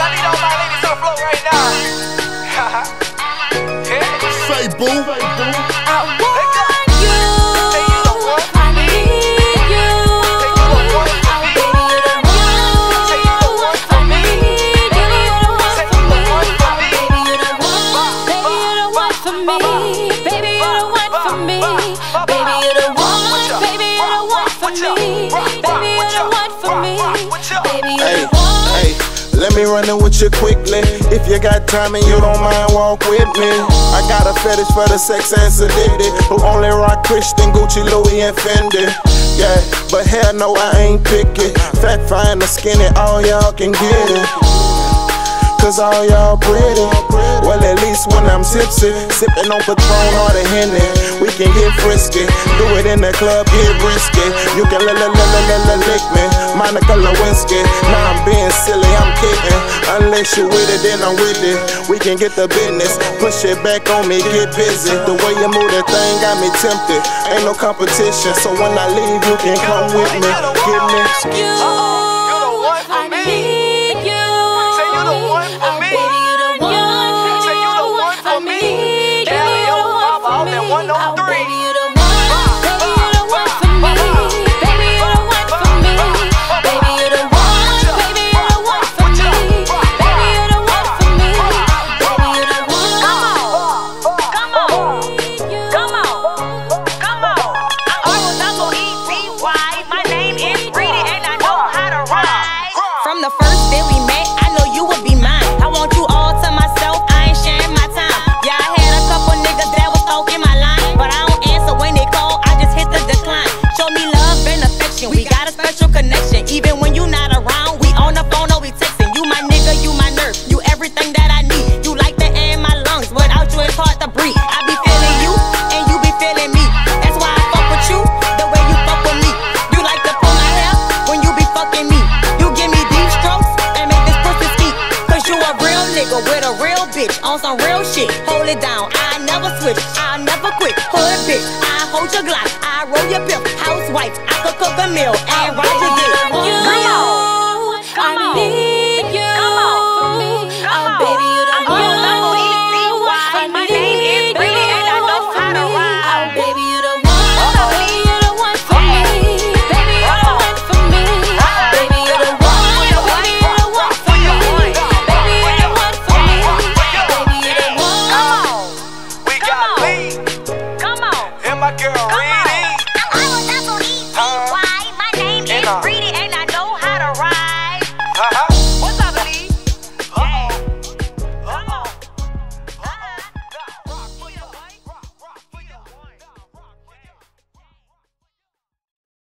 I need all my ladies on the floor right now. Say boo. I want you. I need you. Oh, baby, you're the one for me. Baby, you're the one for me. Baby, you're the one for me. Baby, you're the one for me. Baby, you're the one. Baby, you're the one for me. Baby, you're the one for me. Baby, you're the one. Let me run it with you quickly. If you got time and you don't mind, walk with me. I got a fetish for the sex and sedity, who only rock Christian, Gucci, Louis, and Fendi. Yeah, but hell no, I ain't picky. Fat, fine, or skinny, all y'all can get it. Cause all y'all pretty. Well, at least when I'm tipsy, sipping on Patron or the Henny, we can get frisky. Do it in the club, get risky. You can lick me, Monica Lewinsky. Now I'm being silly, I'm kidding. Unless you with it, then I'm with it. We can get the business, push it back on me, get busy. The way you move that thing got me tempted. Ain't no competition, so when I leave, you can come with me. Give me. You're the one for me. Oh, baby, you're the one. Say you the one for me. Calliope, Poppa, all that 103. Baby, you're the one. Baby, you're the one for me. Baby, you're the one for me. Baby, you're the one. Baby, you're the one for me. Baby, you're the one for me. Baby, you're the one. Come on. I'm R-O-E-B-Y. My name is Reddy and I know how to ride. From the first day we met, I know you would be mine. I want you all to myself, I ain't sharing my time. Yeah, I had a couple niggas that was stalking my line, but I don't answer when they call, I just hit the decline. Show me love and affection, we got a special connection. Even when you not around, we on the phone or we texting. You my nigga, you my nerve, you everything that I need. You like the air in my lungs, without you it's hard to breathe. I be feeling you, and you be feeling me. That's why I fuck with you, the way you fuck with me. You like to pull my hair when you be fucking me. You give me deep strokes and make this pussy speak. Cause you a real nigga with a real bitch on some real shit. Hold it down, I never switch, I never quit. Hood bitch, I hold your Glock, I roll your bill. Housewife, I could cook a meal and